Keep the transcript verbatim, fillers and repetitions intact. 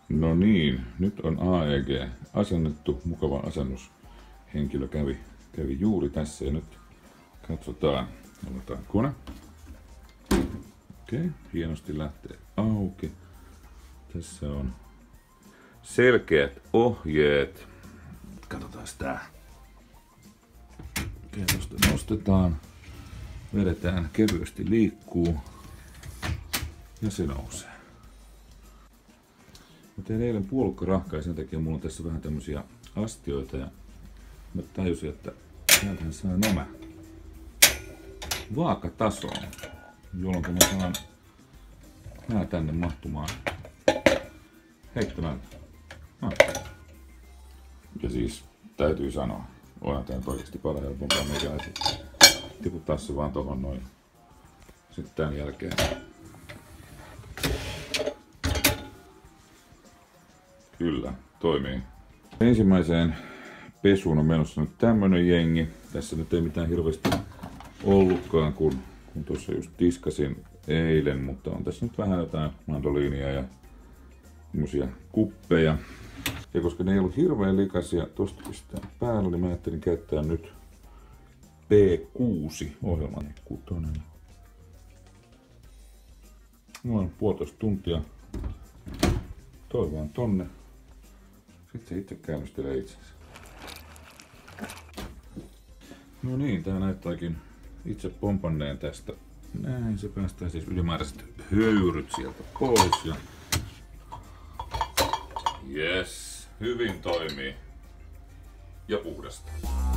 No niin, nyt on A E G asennettu. Mukava asennus. Henkilö kävi, kävi juuri tässä ja nyt katsotaan. Avataan kone. Okei, hienosti lähtee auki. Tässä on selkeät ohjeet. Katsotaan sitä. Okei, tuosta nostetaan. Vedetään, kevyesti liikkuu. Ja se nousee. Mä tein eilen puolukkarahkaa ja sen takia mulla on tässä vähän tämmösiä astioita ja mä tajusin, että täältähän saa nämä vaakatasoon, jolloin mä saan nää tänne mahtumaan heittämään. No. Ja siis täytyy sanoa, onhan tää nyt oikeesti paljon helpompaa meikäläiset. Tiputtaa se vaan tohon noin. Sitten tän jälkeen kyllä, toimii. Ensimmäiseen pesuun on menossa nyt tämmönen jengi. Tässä nyt ei mitään hirveästi ollutkaan, kun, kun tuossa just tiskasin eilen, mutta on tässä nyt vähän jotain mandoliinia ja semmosia kuppeja. Ja koska ne ei ollut hirveän likaisia, tosta pistää päällä, niin mä ajattelin käyttää nyt P kuusi ohjelman. Kutonen. Noin puolitoista tuntia. Toi vaan tonne. Sitten se itse käynnistelee itsensä. No niin, tää näyttääkin itse pompanneen tästä. Näin, se päästää siis ylimääräiset höyryt sieltä pois. Ja yes, hyvin toimii. Ja puhdasta.